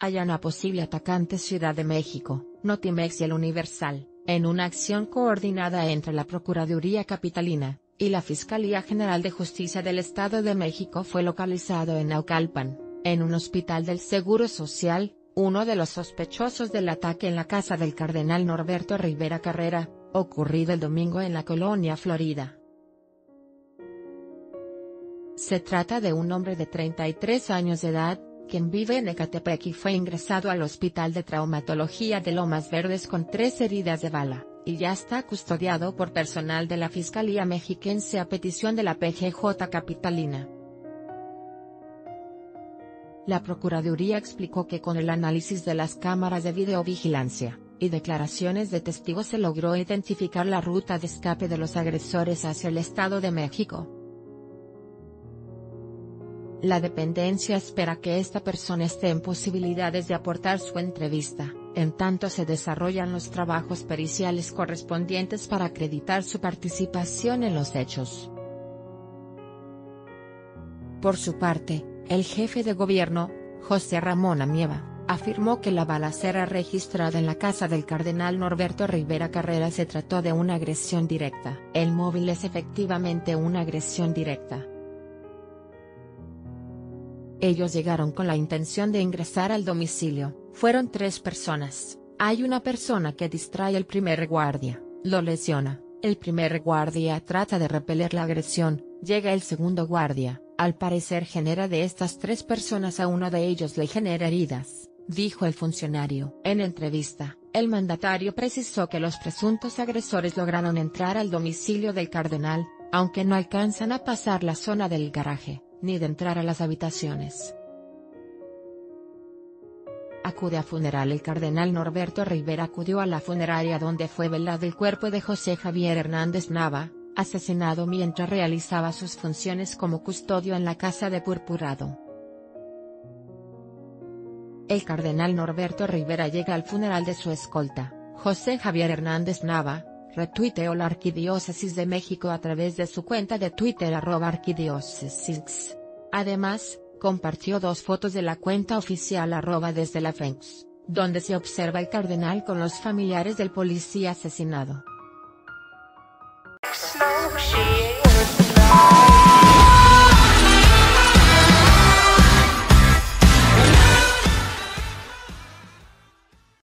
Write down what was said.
hallan a posible atacante Ciudad de México, Notimex y El Universal, en una acción coordinada entre la Procuraduría Capitalina y la Fiscalía General de Justicia del Estado de México. Fue localizado en Naucalpan, en un hospital del Seguro Social, uno de los sospechosos del ataque en la casa del cardenal Norberto Rivera Carrera, ocurrido el domingo en la colonia Florida. Se trata de un hombre de 33 años de edad, quien vive en Ecatepec y fue ingresado al Hospital de Traumatología de Lomas Verdes con 3 heridas de bala, y ya está custodiado por personal de la Fiscalía Mexiquense a petición de la PGJ Capitalina. La Procuraduría explicó que con el análisis de las cámaras de videovigilancia y declaraciones de testigos se logró identificar la ruta de escape de los agresores hacia el Estado de México. La dependencia espera que esta persona esté en posibilidades de aportar su entrevista, en tanto se desarrollan los trabajos periciales correspondientes para acreditar su participación en los hechos. Por su parte, el jefe de gobierno, José Ramón Amieva, afirmó que la balacera registrada en la casa del cardenal Norberto Rivera Carrera se trató de una agresión directa. El móvil es efectivamente una agresión directa. Ellos llegaron con la intención de ingresar al domicilio, fueron 3 personas, hay una persona que distrae al primer guardia, lo lesiona, el primer guardia trata de repeler la agresión, llega el segundo guardia, al parecer genera de estas 3 personas a uno de ellos le genera heridas, dijo el funcionario. En entrevista, el mandatario precisó que los presuntos agresores lograron entrar al domicilio del cardenal, aunque no alcanzan a pasar la zona del garaje, ni de entrar a las habitaciones. Acude a funeral. El cardenal Norberto Rivera acudió a la funeraria donde fue velado el cuerpo de José Javier Hernández Nava, asesinado mientras realizaba sus funciones como custodio en la Casa de Purpurado. El cardenal Norberto Rivera llega al funeral de su escolta, José Javier Hernández Nava, retuiteó la Arquidiócesis de México a través de su cuenta de Twitter @arquidiócesis. Además, compartió 2 fotos de la cuenta oficial @desde la FENX, donde se observa al cardenal con los familiares del policía asesinado.